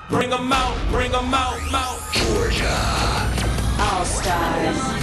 Bring 'em out, bring 'em out, out. Georgia. All Stars.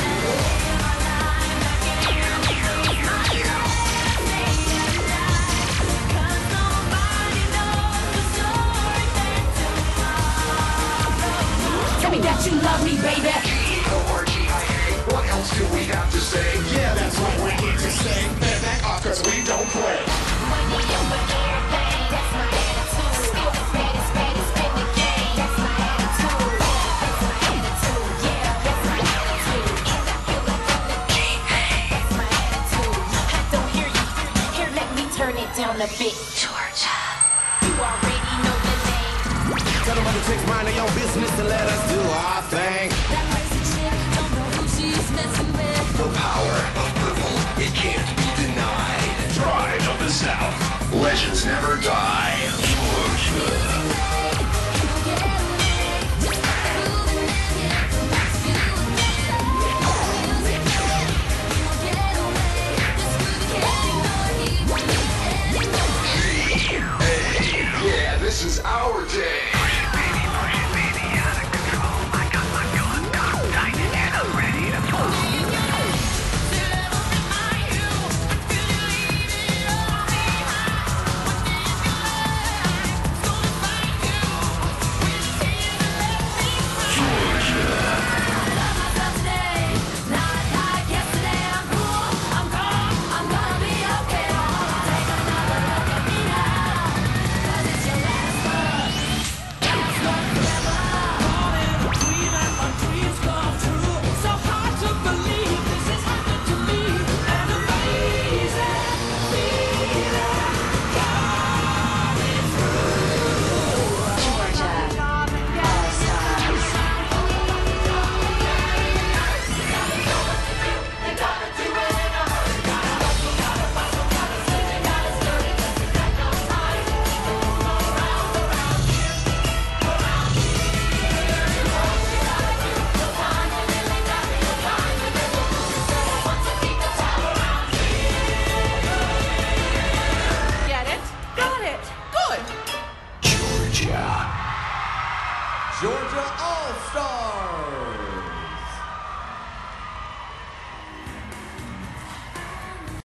Tell me that you love me, baby. G-O-R-G-I-A. What else do we have to say? Yeah, that's what we need to say. Man, back off, cause we don't play. Money over everything, that's my attitude. Still the baddest, baddest in the game. That's my attitude. That's my attitude. Yeah, that's my attitude. And I feel it from the gate. That's my attitude. I don't hear you. Here, let me turn it down a bit. Georgia, you already know the name. Tell them to take mind of your business and let us do our thing. That crazy chick, don't know who she's messing with. The power of purple, it can't be denied. Pride of the South. Legends never die.